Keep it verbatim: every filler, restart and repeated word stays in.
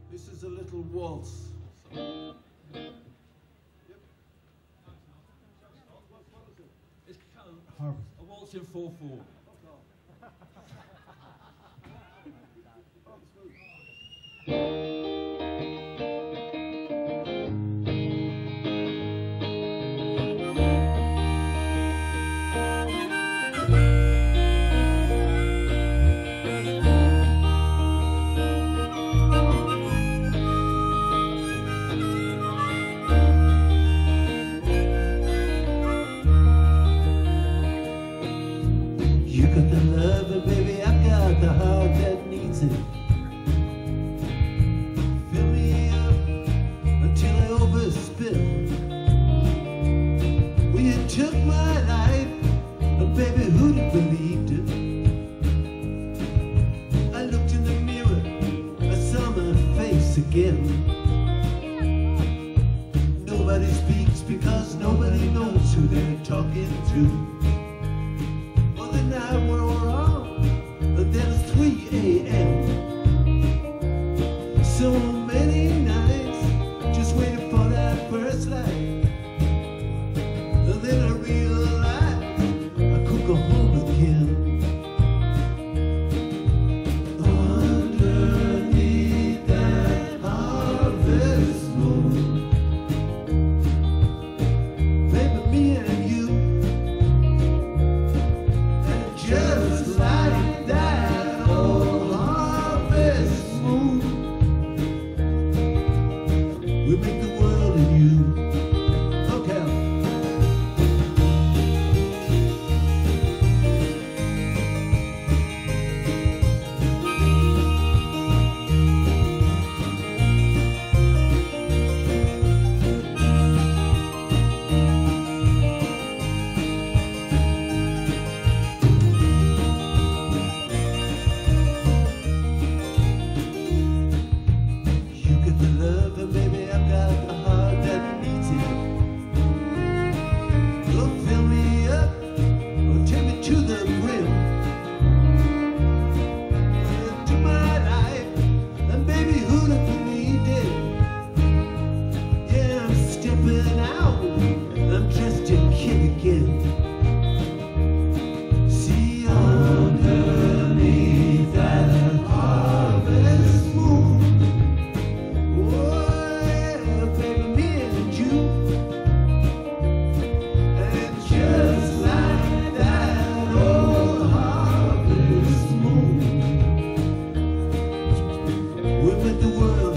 This is a little waltz. So. It's Harvest. a waltz in four four. You got the love, and baby, I got the heart that needs it. Fill me up until I overspill. Well, you took my life, and baby, who'd have believed it? I looked in the mirror, I saw my face again. Nobody speaks because nobody knows who they're talking to. Night we're on, and then it's three A M So many nights just waiting for that first light, and then I realized I could go home again. Underneath that harvest moon, baby, me and you, just like that old harvest moon, we make the world and you. Okay. I'm just a kid again. See, underneath that harvest moon, oh yeah, baby, me and you, and just like that old harvest moon, we met the world.